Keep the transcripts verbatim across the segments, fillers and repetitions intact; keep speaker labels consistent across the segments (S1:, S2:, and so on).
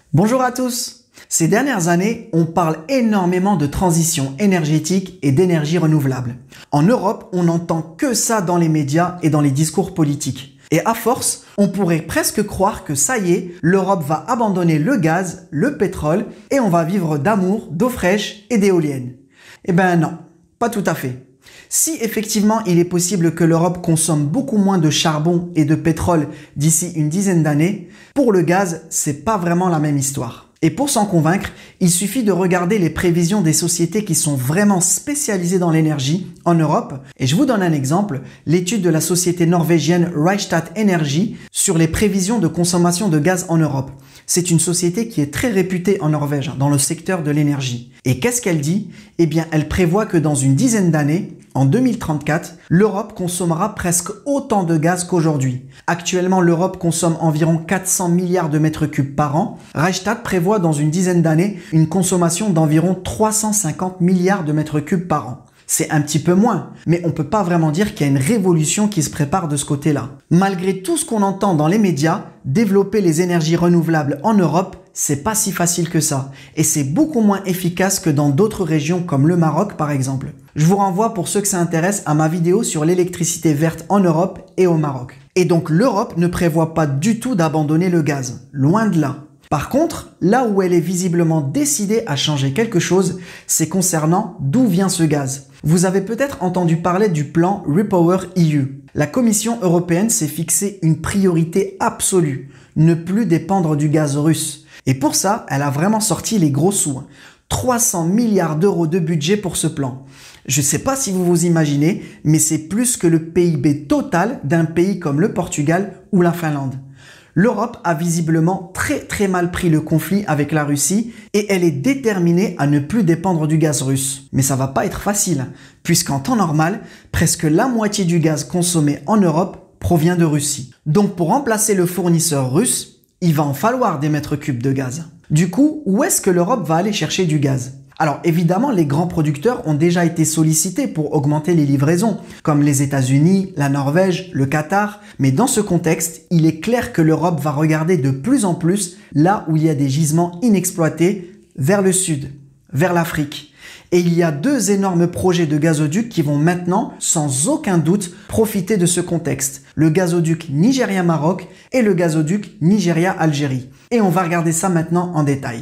S1: Bonjour à tous! Ces dernières années, on parle énormément de transition énergétique et d'énergie renouvelable. En Europe, on n'entend que ça dans les médias et dans les discours politiques. Et à force, on pourrait presque croire que ça y est, l'Europe va abandonner le gaz, le pétrole et on va vivre d'amour, d'eau fraîche et d'éoliennes. Eh ben non, pas tout à fait. Si effectivement il est possible que l'Europe consomme beaucoup moins de charbon et de pétrole d'ici une dizaine d'années, pour le gaz, c'est pas vraiment la même histoire. Et pour s'en convaincre, il suffit de regarder les prévisions des sociétés qui sont vraiment spécialisées dans l'énergie en Europe. Et je vous donne un exemple, l'étude de la société norvégienne Rystad Energy sur les prévisions de consommation de gaz en Europe. C'est une société qui est très réputée en Norvège dans le secteur de l'énergie. Et qu'est-ce qu'elle dit? Eh bien, elle prévoit que dans une dizaine d'années, en deux mille trente-quatre, l'Europe consommera presque autant de gaz qu'aujourd'hui. Actuellement, l'Europe consomme environ quatre cents milliards de mètres cubes par an. Rystad prévoit dans une dizaine d'années une consommation d'environ trois cent cinquante milliards de mètres cubes par an. C'est un petit peu moins, mais on peut pas vraiment dire qu'il y a une révolution qui se prépare de ce côté-là. Malgré tout ce qu'on entend dans les médias, développer les énergies renouvelables en Europe, c'est pas si facile que ça. Et c'est beaucoup moins efficace que dans d'autres régions comme le Maroc par exemple. Je vous renvoie pour ceux que ça intéresse à ma vidéo sur l'électricité verte en Europe et au Maroc. Et donc l'Europe ne prévoit pas du tout d'abandonner le gaz. Loin de là. Par contre, là où elle est visiblement décidée à changer quelque chose, c'est concernant d'où vient ce gaz. Vous avez peut-être entendu parler du plan REPower E U. La Commission européenne s'est fixé une priorité absolue, ne plus dépendre du gaz russe. Et pour ça, elle a vraiment sorti les gros sous. trois cents milliards d'euros de budget pour ce plan. Je ne sais pas si vous vous imaginez, mais c'est plus que le P I B total d'un pays comme le Portugal ou la Finlande. L'Europe a visiblement très très mal pris le conflit avec la Russie et elle est déterminée à ne plus dépendre du gaz russe. Mais ça va pas être facile, puisqu'en temps normal, presque la moitié du gaz consommé en Europe provient de Russie. Donc pour remplacer le fournisseur russe, il va en falloir des mètres cubes de gaz. Du coup, où est-ce que l'Europe va aller chercher du gaz ? Alors évidemment, les grands producteurs ont déjà été sollicités pour augmenter les livraisons, comme les États-Unis, la Norvège, le Qatar. Mais dans ce contexte, il est clair que l'Europe va regarder de plus en plus là où il y a des gisements inexploités, vers le sud, vers l'Afrique. Et il y a deux énormes projets de gazoducs qui vont maintenant, sans aucun doute, profiter de ce contexte. Le gazoduc Nigeria-Maroc et le gazoduc Nigeria-Algérie. Et on va regarder ça maintenant en détail.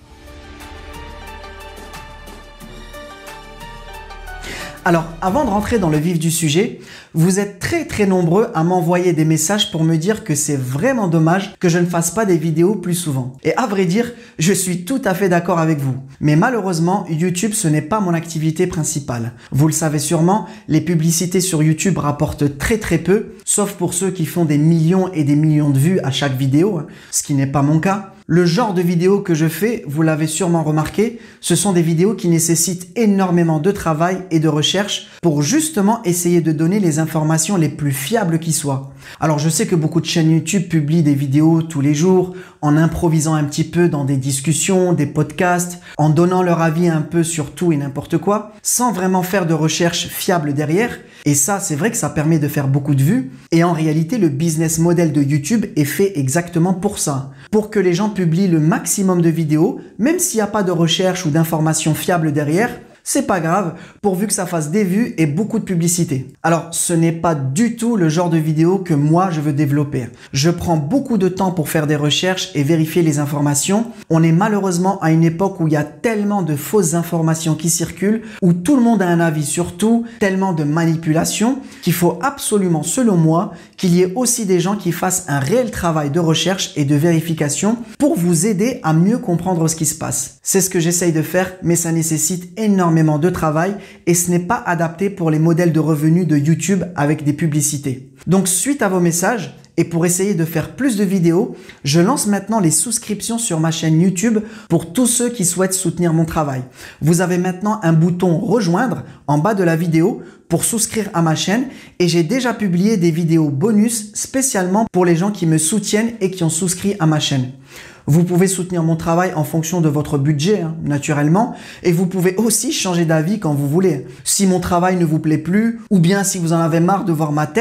S1: Alors, avant de rentrer dans le vif du sujet, vous êtes très très nombreux à m'envoyer des messages pour me dire que c'est vraiment dommage que je ne fasse pas des vidéos plus souvent. Et à vrai dire, je suis tout à fait d'accord avec vous. Mais malheureusement, YouTube, ce n'est pas mon activité principale. Vous le savez sûrement, les publicités sur YouTube rapportent très très peu, sauf pour ceux qui font des millions et des millions de vues à chaque vidéo, ce qui n'est pas mon cas. Le genre de vidéos que je fais, vous l'avez sûrement remarqué, ce sont des vidéos qui nécessitent énormément de travail et de recherche pour justement essayer de donner les informations les plus fiables qui soient. Alors je sais que beaucoup de chaînes YouTube publient des vidéos tous les jours, en improvisant un petit peu dans des discussions, des podcasts, en donnant leur avis un peu sur tout et n'importe quoi, sans vraiment faire de recherche fiable derrière. Et ça, c'est vrai que ça permet de faire beaucoup de vues. Et en réalité, le business model de YouTube est fait exactement pour ça. Pour que les gens publient le maximum de vidéos, même s'il n'y a pas de recherche ou d'informations fiables derrière, c'est pas grave, pourvu que ça fasse des vues et beaucoup de publicité. Alors, ce n'est pas du tout le genre de vidéo que moi je veux développer. Je prends beaucoup de temps pour faire des recherches et vérifier les informations. On est malheureusement à une époque où il y a tellement de fausses informations qui circulent, où tout le monde a un avis sur tout, tellement de manipulation, qu'il faut absolument, selon moi, qu'il y ait aussi des gens qui fassent un réel travail de recherche et de vérification pour vous aider à mieux comprendre ce qui se passe. C'est ce que j'essaye de faire, mais ça nécessite énormément de travail et ce n'est pas adapté pour les modèles de revenus de YouTube avec des publicités. Donc suite à vos messages et pour essayer de faire plus de vidéos, je lance maintenant les souscriptions sur ma chaîne YouTube pour tous ceux qui souhaitent soutenir mon travail. Vous avez maintenant un bouton rejoindre en bas de la vidéo pour souscrire à ma chaîne et j'ai déjà publié des vidéos bonus spécialement pour les gens qui me soutiennent et qui ont souscrit à ma chaîne. Vous pouvez soutenir mon travail en fonction de votre budget, hein, naturellement, et vous pouvez aussi changer d'avis quand vous voulez. Si mon travail ne vous plaît plus, ou bien si vous en avez marre de voir ma tête,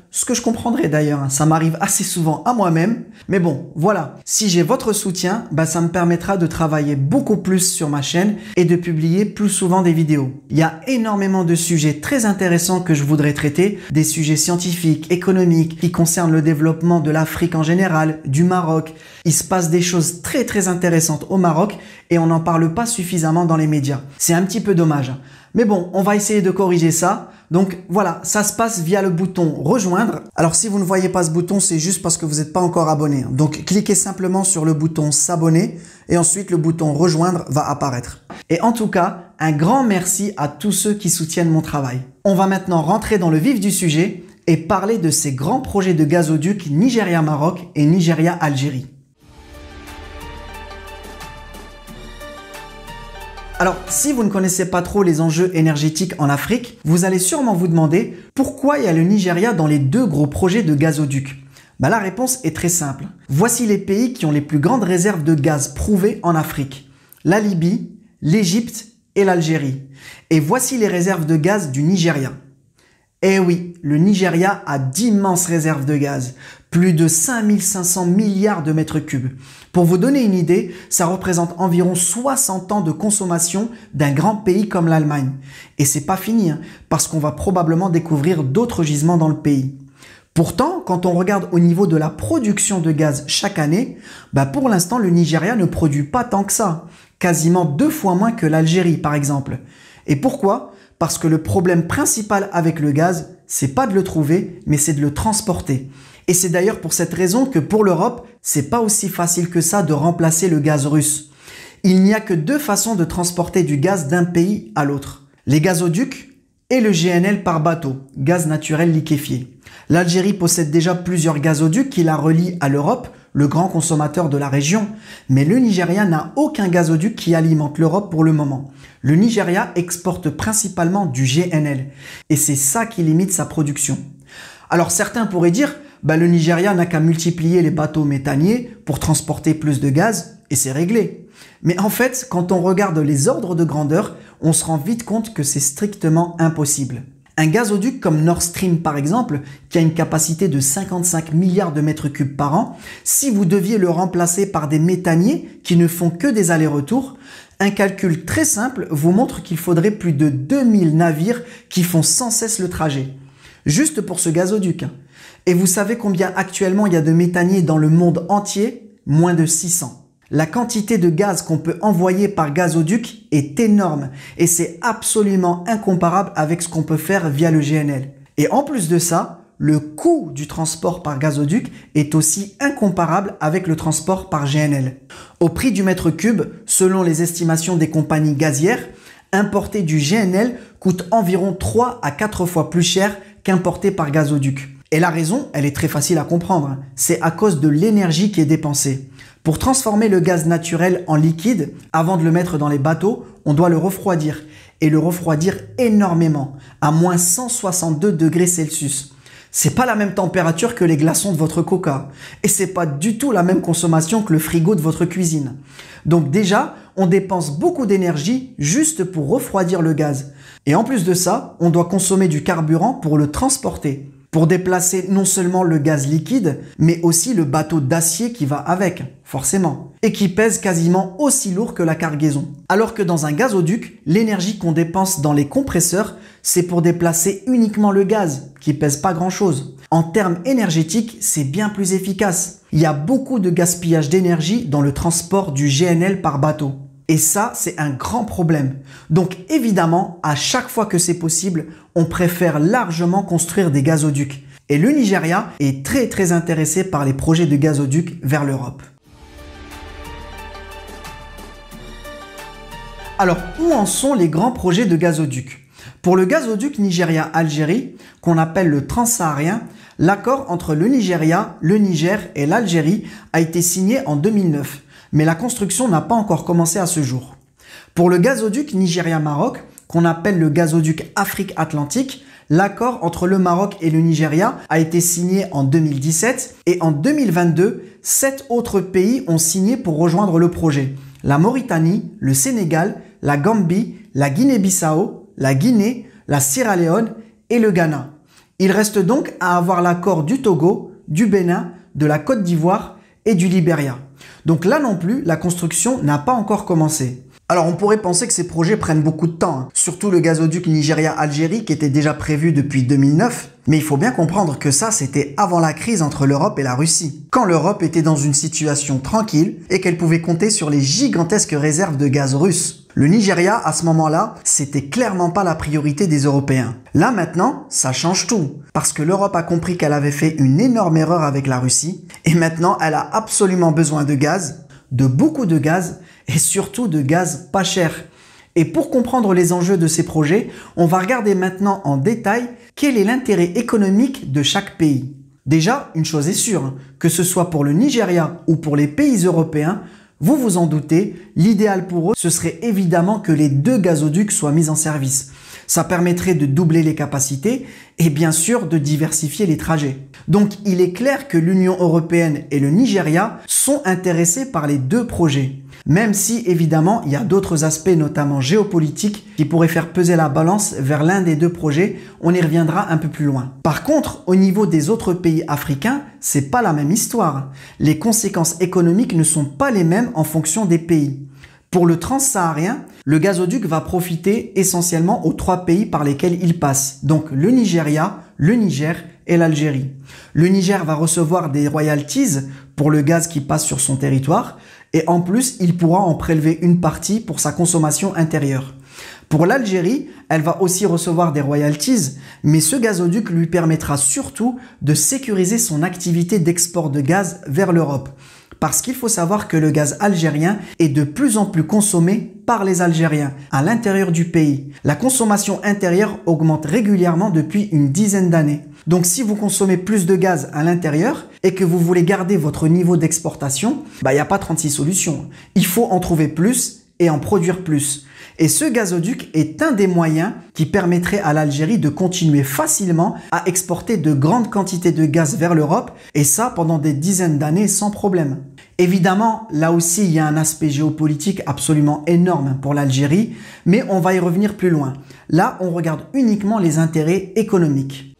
S1: Ce que je comprendrais d'ailleurs, hein, ça m'arrive assez souvent à moi-même. Mais bon, voilà, si j'ai votre soutien, bah ça me permettra de travailler beaucoup plus sur ma chaîne et de publier plus souvent des vidéos. Il y a énormément de sujets très intéressants que je voudrais traiter, des sujets scientifiques, économiques, qui concernent le développement de l'Afrique en général, du Maroc. Il se passe des choses très très intéressantes au Maroc et on n'en parle pas suffisamment dans les médias. C'est un petit peu dommage. Mais bon, on va essayer de corriger ça. Donc voilà, ça se passe via le bouton rejoindre. Alors si vous ne voyez pas ce bouton, c'est juste parce que vous n'êtes pas encore abonné. Donc cliquez simplement sur le bouton s'abonner et ensuite le bouton rejoindre va apparaître. Et en tout cas, un grand merci à tous ceux qui soutiennent mon travail. On va maintenant rentrer dans le vif du sujet et parler de ces grands projets de gazoduc Nigeria-Maroc et Nigeria-Algérie. Alors, si vous ne connaissez pas trop les enjeux énergétiques en Afrique, vous allez sûrement vous demander pourquoi il y a le Nigeria dans les deux gros projets de gazoduc. Bah, la réponse est très simple. Voici les pays qui ont les plus grandes réserves de gaz prouvées en Afrique. La Libye, l'Égypte et l'Algérie. Et voici les réserves de gaz du Nigeria. Eh oui, le Nigeria a d'immenses réserves de gaz, plus de cinq mille cinq cents milliards de mètres cubes. Pour vous donner une idée, ça représente environ soixante ans de consommation d'un grand pays comme l'Allemagne. Et c'est pas fini, hein, parce qu'on va probablement découvrir d'autres gisements dans le pays. Pourtant, quand on regarde au niveau de la production de gaz chaque année, bah pour l'instant le Nigeria ne produit pas tant que ça, quasiment deux fois moins que l'Algérie par exemple. Et pourquoi ? Parce que le problème principal avec le gaz, c'est pas de le trouver, mais c'est de le transporter. Et c'est d'ailleurs pour cette raison que pour l'Europe, c'est pas aussi facile que ça de remplacer le gaz russe. Il n'y a que deux façons de transporter du gaz d'un pays à l'autre. Les gazoducs et le G N L par bateau, gaz naturel liquéfié. L'Algérie possède déjà plusieurs gazoducs qui la relient à l'Europe, le grand consommateur de la région, mais le Nigeria n'a aucun gazoduc qui alimente l'Europe pour le moment. Le Nigeria exporte principalement du G N L et c'est ça qui limite sa production. Alors certains pourraient dire, bah, le Nigeria n'a qu'à multiplier les bateaux méthaniers pour transporter plus de gaz et c'est réglé. Mais en fait, quand on regarde les ordres de grandeur, on se rend vite compte que c'est strictement impossible. Un gazoduc comme Nord Stream par exemple, qui a une capacité de cinquante-cinq milliards de mètres cubes par an, si vous deviez le remplacer par des méthaniers qui ne font que des allers-retours, un calcul très simple vous montre qu'il faudrait plus de deux mille navires qui font sans cesse le trajet. Juste pour ce gazoduc. Et vous savez combien actuellement il y a de méthaniers dans le monde entier? Moins de six cents. La quantité de gaz qu'on peut envoyer par gazoduc est énorme et c'est absolument incomparable avec ce qu'on peut faire via le G N L. Et en plus de ça, le coût du transport par gazoduc est aussi incomparable avec le transport par G N L. Au prix du mètre cube, selon les estimations des compagnies gazières, importer du G N L coûte environ trois à quatre fois plus cher qu'importer par gazoduc. Et la raison, elle est très facile à comprendre. C'est à cause de l'énergie qui est dépensée. Pour transformer le gaz naturel en liquide, avant de le mettre dans les bateaux, on doit le refroidir. Et le refroidir énormément, à moins cent soixante-deux degrés Celsius. C'est pas la même température que les glaçons de votre coca. Et c'est pas du tout la même consommation que le frigo de votre cuisine. Donc déjà, on dépense beaucoup d'énergie juste pour refroidir le gaz. Et en plus de ça, on doit consommer du carburant pour le transporter. Pour déplacer non seulement le gaz liquide, mais aussi le bateau d'acier qui va avec, forcément, et qui pèse quasiment aussi lourd que la cargaison. Alors que dans un gazoduc, l'énergie qu'on dépense dans les compresseurs, c'est pour déplacer uniquement le gaz, qui pèse pas grand-chose. En termes énergétiques, c'est bien plus efficace. Il y a beaucoup de gaspillage d'énergie dans le transport du G N L par bateau. Et ça, c'est un grand problème. Donc évidemment, à chaque fois que c'est possible, on préfère largement construire des gazoducs. Et le Nigeria est très très intéressé par les projets de gazoducs vers l'Europe. Alors, où en sont les grands projets de gazoducs? Pour le gazoduc Nigeria-Algérie, qu'on appelle le transsaharien, l'accord entre le Nigeria, le Niger et l'Algérie a été signé en deux mille neuf. Mais la construction n'a pas encore commencé à ce jour. Pour le gazoduc Nigeria-Maroc, qu'on appelle le gazoduc Afrique-Atlantique, l'accord entre le Maroc et le Nigeria a été signé en deux mille dix-sept et en deux mille vingt-deux, sept autres pays ont signé pour rejoindre le projet. La Mauritanie, le Sénégal, la Gambie, la Guinée-Bissau, la Guinée, la Sierra Leone et le Ghana. Il reste donc à avoir l'accord du Togo, du Bénin, de la Côte d'Ivoire et du Libéria. Donc là non plus, la construction n'a pas encore commencé. Alors on pourrait penser que ces projets prennent beaucoup de temps, hein. Surtout le gazoduc Nigeria-Algérie qui était déjà prévu depuis deux mille neuf. Mais il faut bien comprendre que ça, c'était avant la crise entre l'Europe et la Russie. Quand l'Europe était dans une situation tranquille et qu'elle pouvait compter sur les gigantesques réserves de gaz russes. Le Nigeria, à ce moment-là, c'était clairement pas la priorité des Européens. Là maintenant, ça change tout. Parce que l'Europe a compris qu'elle avait fait une énorme erreur avec la Russie. Et maintenant, elle a absolument besoin de gaz, de beaucoup de gaz, et surtout de gaz pas cher. Et pour comprendre les enjeux de ces projets, on va regarder maintenant en détail quel est l'intérêt économique de chaque pays. Déjà, une chose est sûre, que ce soit pour le Nigeria ou pour les pays européens, vous vous en doutez, l'idéal pour eux, ce serait évidemment que les deux gazoducs soient mis en service. Ça permettrait de doubler les capacités et bien sûr de diversifier les trajets. Donc il est clair que l'Union européenne et le Nigeria sont intéressés par les deux projets. Même si évidemment il y a d'autres aspects notamment géopolitiques qui pourraient faire peser la balance vers l'un des deux projets, on y reviendra un peu plus loin. Par contre, au niveau des autres pays africains, c'est pas la même histoire. Les conséquences économiques ne sont pas les mêmes en fonction des pays. Pour le transsaharien, le gazoduc va profiter essentiellement aux trois pays par lesquels il passe, donc le Nigeria, le Niger et l'Algérie. Le Niger va recevoir des royalties pour le gaz qui passe sur son territoire et en plus, il pourra en prélever une partie pour sa consommation intérieure. Pour l'Algérie, elle va aussi recevoir des royalties, mais ce gazoduc lui permettra surtout de sécuriser son activité d'export de gaz vers l'Europe. Parce qu'il faut savoir que le gaz algérien est de plus en plus consommé par les Algériens à l'intérieur du pays. La consommation intérieure augmente régulièrement depuis une dizaine d'années. Donc si vous consommez plus de gaz à l'intérieur et que vous voulez garder votre niveau d'exportation, bah, il n'y a pas trente-six solutions. Il faut en trouver plus et en produire plus. Et ce gazoduc est un des moyens qui permettrait à l'Algérie de continuer facilement à exporter de grandes quantités de gaz vers l'Europe et ça pendant des dizaines d'années sans problème. Évidemment, là aussi, il y a un aspect géopolitique absolument énorme pour l'Algérie, mais on va y revenir plus loin. Là, on regarde uniquement les intérêts économiques.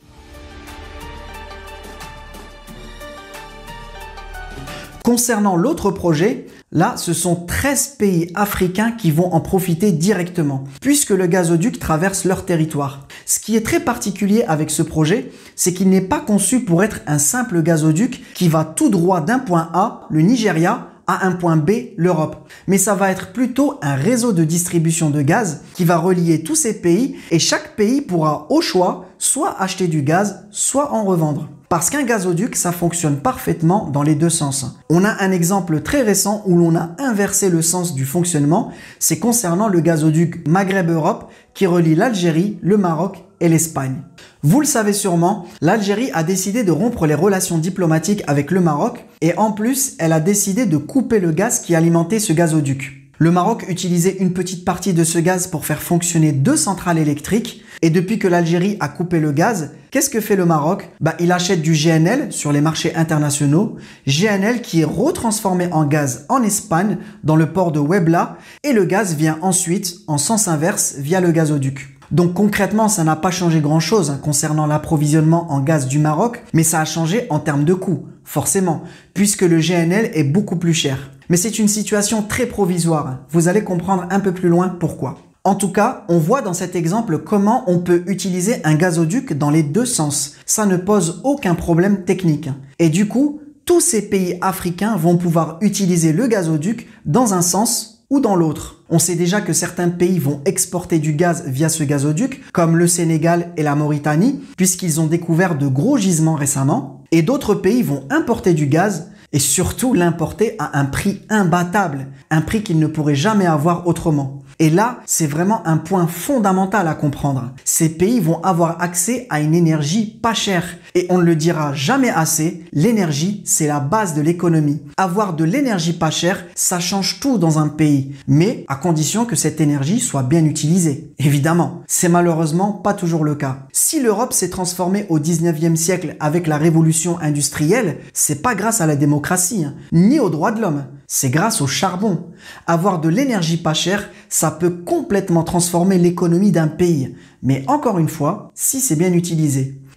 S1: Concernant l'autre projet, là, ce sont treize pays africains qui vont en profiter directement, puisque le gazoduc traverse leur territoire. Ce qui est très particulier avec ce projet, c'est qu'il n'est pas conçu pour être un simple gazoduc qui va tout droit d'un point A, le Nigeria, à un point B, l'Europe. Mais ça va être plutôt un réseau de distribution de gaz qui va relier tous ces pays et chaque pays pourra au choix soit acheter du gaz, soit en revendre. Parce qu'un gazoduc, ça fonctionne parfaitement dans les deux sens. On a un exemple très récent où l'on a inversé le sens du fonctionnement, c'est concernant le gazoduc Maghreb-Europe qui relie l'Algérie, le Maroc et l'Espagne. Vous le savez sûrement, l'Algérie a décidé de rompre les relations diplomatiques avec le Maroc et en plus, elle a décidé de couper le gaz qui alimentait ce gazoduc. Le Maroc utilisait une petite partie de ce gaz pour faire fonctionner deux centrales électriques et depuis que l'Algérie a coupé le gaz, qu'est-ce que fait le Maroc? Bah, il achète du G N L sur les marchés internationaux, G N L qui est retransformé en gaz en Espagne dans le port de Huelva et le gaz vient ensuite en sens inverse via le gazoduc. Donc concrètement, ça n'a pas changé grand-chose hein, concernant l'approvisionnement en gaz du Maroc, mais ça a changé en termes de coût, forcément, puisque le G N L est beaucoup plus cher. Mais c'est une situation très provisoire, hein. Vous allez comprendre un peu plus loin pourquoi. En tout cas, on voit dans cet exemple comment on peut utiliser un gazoduc dans les deux sens. Ça ne pose aucun problème technique. Et du coup, tous ces pays africains vont pouvoir utiliser le gazoduc dans un sens ou dans l'autre. On sait déjà que certains pays vont exporter du gaz via ce gazoduc, comme le Sénégal et la Mauritanie, puisqu'ils ont découvert de gros gisements récemment. Et d'autres pays vont importer du gaz et surtout l'importer à un prix imbattable, un prix qu'ils ne pourraient jamais avoir autrement. Et là, c'est vraiment un point fondamental à comprendre. Ces pays vont avoir accès à une énergie pas chère. Et on ne le dira jamais assez, l'énergie, c'est la base de l'économie. Avoir de l'énergie pas chère, ça change tout dans un pays. Mais à condition que cette énergie soit bien utilisée. Évidemment, c'est malheureusement pas toujours le cas. Si l'Europe s'est transformée au dix-neuvième siècle avec la révolution industrielle, c'est pas grâce à la démocratie, hein, ni aux droits de l'homme. C'est grâce au charbon. Avoir de l'énergie pas chère, ça peut complètement transformer l'économie d'un pays. Mais encore une fois, si c'est bien utilisé.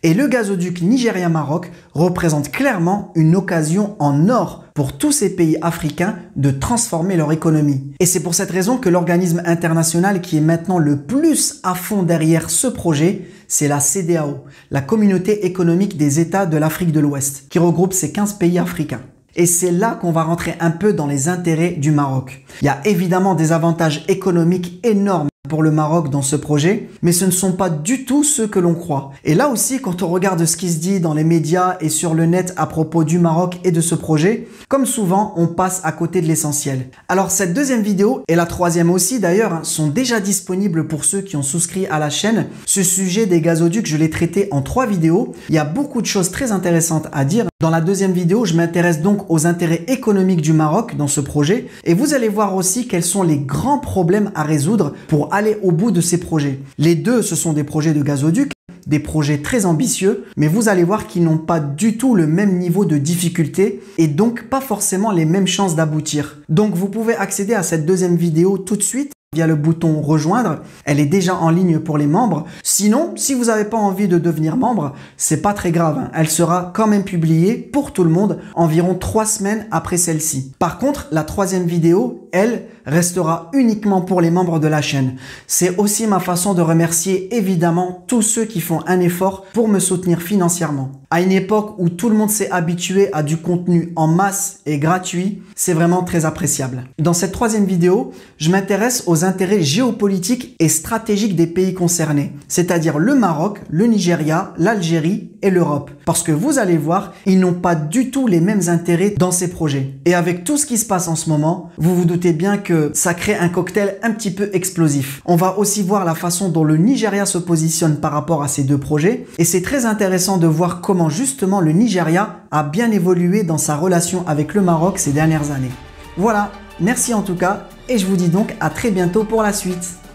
S1: Et le gazoduc Nigeria-Maroc représente clairement une occasion en or pour tous ces pays africains de transformer leur économie. Et c'est pour cette raison que l'organisme international qui est maintenant le plus à fond derrière ce projet, c'est la C E D E A O, la Communauté économique des États de l'Afrique de l'Ouest, qui regroupe ces quinze pays africains. Et c'est là qu'on va rentrer un peu dans les intérêts du Maroc. Il y a évidemment des avantages économiques énormes pour le Maroc dans ce projet, mais ce ne sont pas du tout ceux que l'on croit. Et là aussi, quand on regarde ce qui se dit dans les médias et sur le net à propos du Maroc et de ce projet, comme souvent, on passe à côté de l'essentiel. Alors cette deuxième vidéo, et la troisième aussi d'ailleurs, sont déjà disponibles pour ceux qui ont souscrit à la chaîne. Ce sujet des gazoducs, je l'ai traité en trois vidéos. Il y a beaucoup de choses très intéressantes à dire. Dans la deuxième vidéo, je m'intéresse donc aux intérêts économiques du Maroc dans ce projet, et vous allez voir aussi quels sont les grands problèmes à résoudre pour aller au bout de ces projets. Les deux, ce sont des projets de gazoducs, des projets très ambitieux, mais vous allez voir qu'ils n'ont pas du tout le même niveau de difficulté et donc pas forcément les mêmes chances d'aboutir. Donc vous pouvez accéder à cette deuxième vidéo tout de suite via le bouton rejoindre. Elle est déjà en ligne pour les membres. Sinon, si vous n'avez pas envie de devenir membre, c'est pas très grave, hein. Elle sera quand même publiée pour tout le monde environ trois semaines après celle-ci. Par contre, la troisième vidéo, elle, restera uniquement pour les membres de la chaîne. C'est aussi ma façon de remercier évidemment tous ceux qui font un effort pour me soutenir financièrement. À une époque où tout le monde s'est habitué à du contenu en masse et gratuit, c'est vraiment très appréciable. Dans cette troisième vidéo, je m'intéresse aux intérêts géopolitiques et stratégiques des pays concernés, c'est-à-dire le Maroc, le Nigeria, l'Algérie et l'Europe. Parce que vous allez voir, ils n'ont pas du tout les mêmes intérêts dans ces projets. Et avec tout ce qui se passe en ce moment, vous vous doutez bien que ça crée un cocktail un petit peu explosif. On va aussi voir la façon dont le Nigeria se positionne par rapport à ces deux projets. Et c'est très intéressant de voir comment justement le Nigeria a bien évolué dans sa relation avec le Maroc ces dernières années. Voilà, merci en tout cas, et je vous dis donc à très bientôt pour la suite.